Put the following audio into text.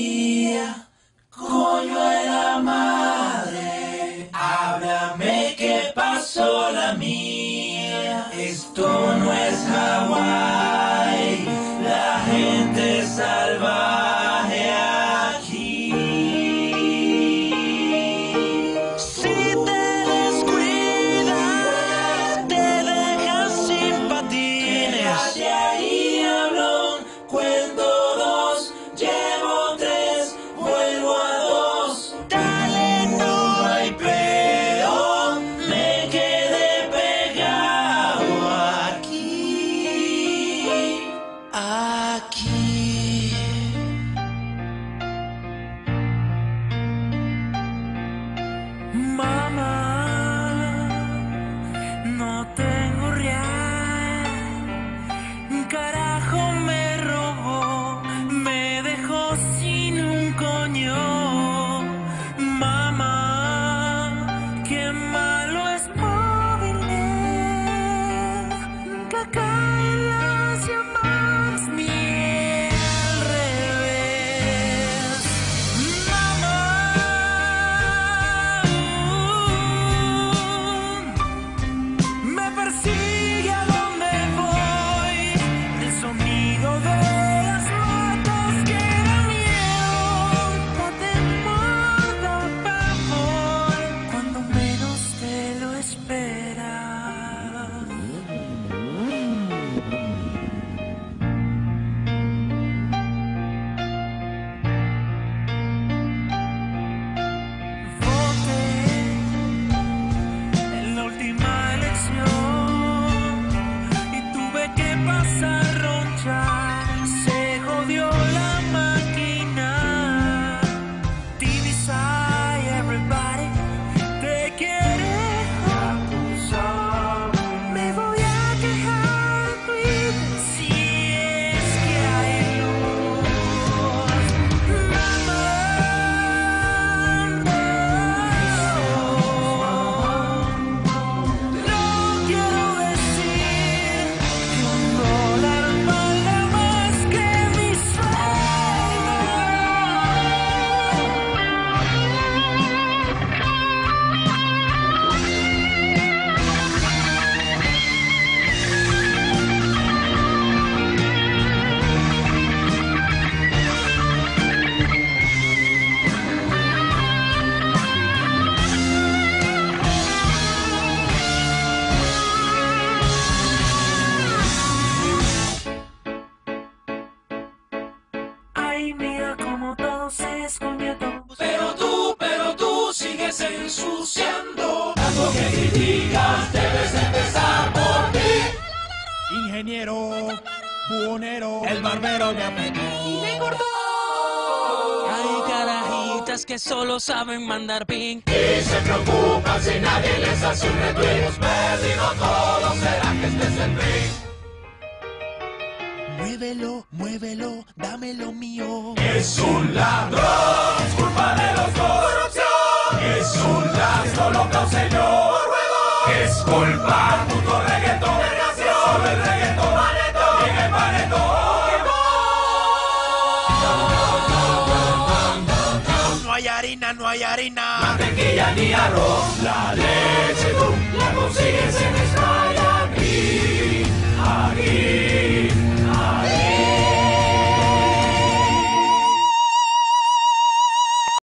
María, coño de la madre, háblame que pasó la mía. Esto no es Hawái, la gente es salvaje aquí. Si te descuidas, te dejas sin patines. Quédate ahí, hablón, cuento dos, llevo tres, vuelvo a dos. Dale, no hay pedo, me quedé pegado aquí, aquí. Mamá, no tengo real, un carajo me robó, me dejó sin un coño. Mamá, qué malo es móviles, nunca caen las llamadas ni al revés. Mamá, me persigue a donde voy el sonido de las motos que da miedo, no te moda pavor cuando menos te lo esperas. Voté en la última elección y tuve que pasar roncha. Se jodió la máquina. TV side, everybody te quiere acusar. Me voy a quejar en Twitter si es que hay luz. Mamá, no quiero decir que $1 vale más que mi sueldo. Ay, mira cómo todo se escondió todo. Pero tú sigues ensuciando. Tanto que criticas, debes empezar por ti. Ingeniero, buhonero, el barbero me apretó. Me engordó. Hay carajitas que solo saben mandar ping. Y se preocupan si nadie les hace un retweet. Hemos perdido todo, será que este es el fin. Muévelo, muévelo, dame lo mío. Es un ladrón, es culpa de los dos. Corrupción. Es un ladrón, esto lo causé yo. Por huevo. Es culpa, puto reggaetón. Vergación. Solo el reggaetón. Panetón. Llega el panetón. No hay harina, no hay harina. Mantequilla ni arroz. La leche tú la consigues en España.